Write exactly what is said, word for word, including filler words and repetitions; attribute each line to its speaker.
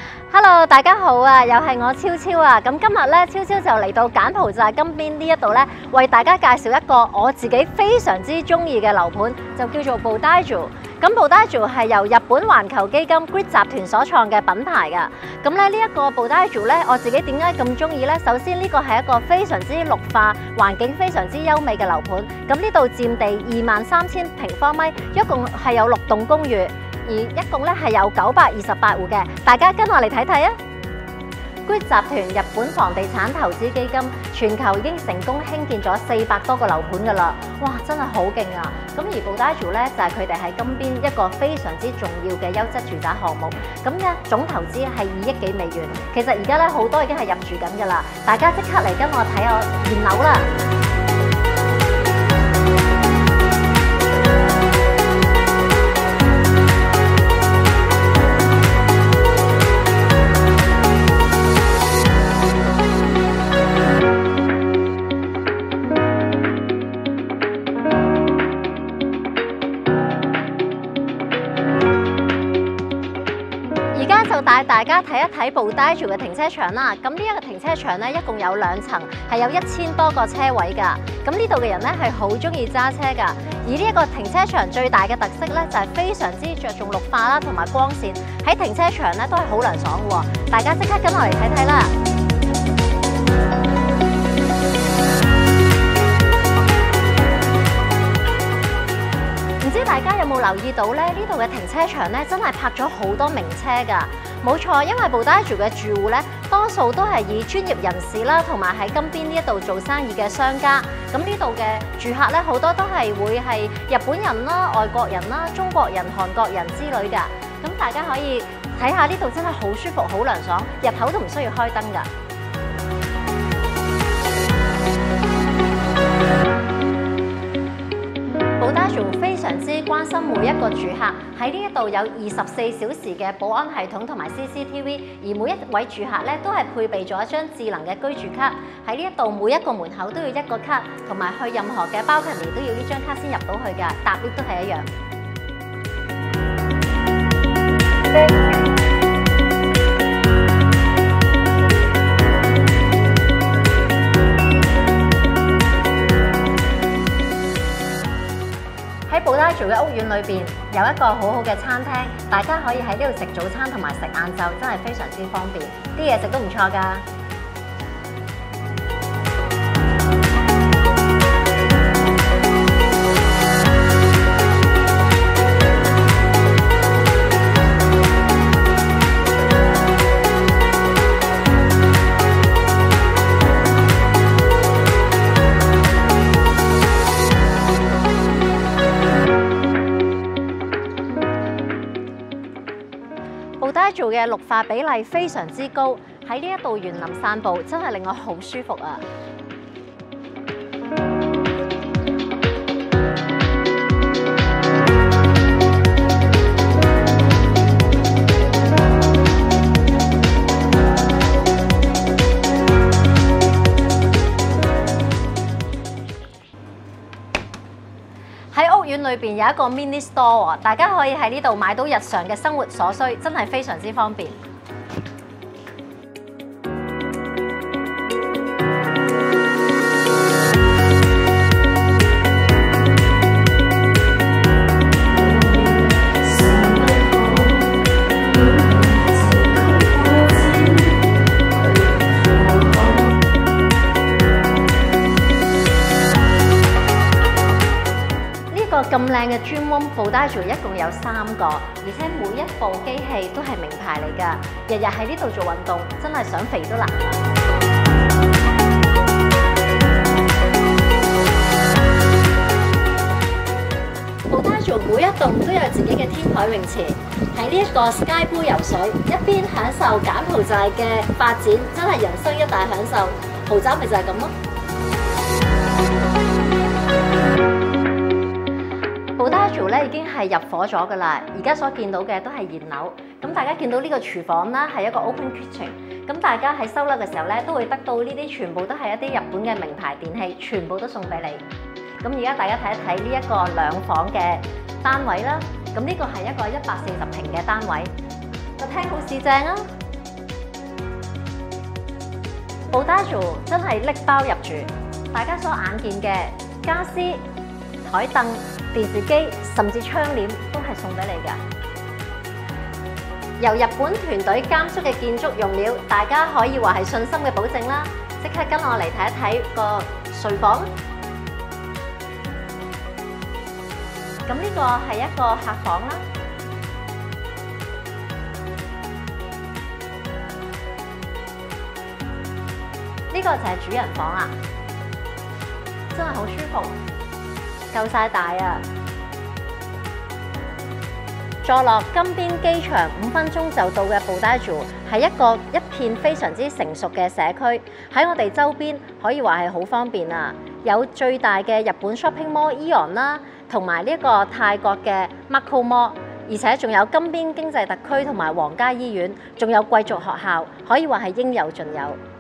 Speaker 1: Hello， 大家好啊，又係我超超啊。咁今日咧，超超就嚟到柬埔寨金邊呢一度咧，為大家介紹一個我自己非常之中意嘅樓盤，就叫做 Bodaiju。咁 Bodaiju 係由日本環球基金 Grid 集團所創嘅品牌㗎。咁咧呢一個 Bodaiju 咧，我自己點解咁中意咧？首先呢個係一個非常之綠化、環境非常之優美嘅樓盤。咁呢度佔地二萬三千平方米，一共係有六棟公寓。而一共咧係有九百二十八戶嘅，大家跟我嚟睇睇啊！Grid 集團日本房地產投資基金全球已經成功興建咗四百多個樓盤㗎啦，哇！真係好勁啊！咁而 Bodaiju 咧就係佢哋喺金邊一個非常之重要嘅優質住宅項目，咁嘅總投資係二億幾美元。其實而家咧好多已經係入住緊㗎啦，大家即刻嚟跟我睇我現樓啦！而家就帶大家睇一睇Bodaiju嘅停車場啦。咁呢一個停車場咧，一共有兩層，係有一千多個車位㗎。咁呢度嘅人咧係好中意揸車㗎。而呢一個停車場最大嘅特色咧，就係非常之着重綠化啦，同埋光線喺停車場咧都係好涼爽喎。大家即刻跟我嚟睇睇啦！唔知大家有冇留意到咧？呢度嘅停車場咧，真係泊咗好多名車㗎。冇錯，因為Bodaiju嘅住戶咧，多數都係以專業人士啦，同埋喺金邊呢一度做生意嘅商家。咁呢度嘅住客咧，好多都係會係日本人啦、外國人啦、中國人、韓國人之類㗎。咁大家可以睇下呢度真係好舒服、好涼爽，日頭都唔需要開燈㗎。Bodaiju非常之關心每一個住客，喺呢一度有二十四小時嘅保安系統同埋 C C T V， 而每一位住客咧都係配備咗一張智能嘅居住卡。喺呢一度每一個門口都要一個卡，同埋去任何嘅balcony都要呢張卡先入到去㗎，搭 lift 都係一樣。喺Bodaiju嘅屋苑裏邊有一個好好嘅餐廳，大家可以喺呢度食早餐同埋食晏晝，真係非常之方便，啲嘢食都唔錯㗎。Bodaiju嘅綠化比例非常之高，喺呢一度園林散步真係令我好舒服啊！喺屋苑裏邊有一個 mini store， 大家可以喺呢度買到日常嘅生活所需，真係非常之方便。咁靚嘅專門Bodaiju一共有三個，而且每一部機器都係名牌嚟㗎。日日喺呢度做運動，真係想肥都難。Bodaiju每一棟都有自己嘅天台泳池，喺呢一個 Sky Pool游水，一邊享受柬埔寨嘅發展，真係人生一大享受。豪宅咪就係咁咯。Bodaiju咧已經係入伙咗㗎啦，而家所見到嘅都係現樓。咁大家見到呢個廚房啦，係一個 open kitchen。咁大家喺收樓嘅時候咧，都會得到呢啲全部都係一啲日本嘅名牌電器，全部都送俾你。咁而家大家睇一睇呢一個兩房嘅單位啦。咁呢個係一個一百四十平嘅單位，個廳好市正啊！ Bodaiju真係拎包入住，大家所眼見嘅家私、台凳、電視機，甚至窗簾都係送俾你㗎。由日本團隊監督嘅建築用料，大家可以話係信心嘅保證啦。即刻跟我嚟睇一睇個睡房。咁呢個係一個客房啦。呢個就係主人房啊，真係好舒服，夠晒大啊！坐落金邊機場五分鐘就到嘅Bodaiju係一個一片非常之成熟嘅社區，喺我哋周邊可以話係好方便啊！有最大嘅日本 shopping mall Aeon 啦，同埋呢一個泰國嘅 Macro Mall， 而且仲有金邊經濟特區同埋皇家醫院，仲有貴族學校，可以話係應有盡有。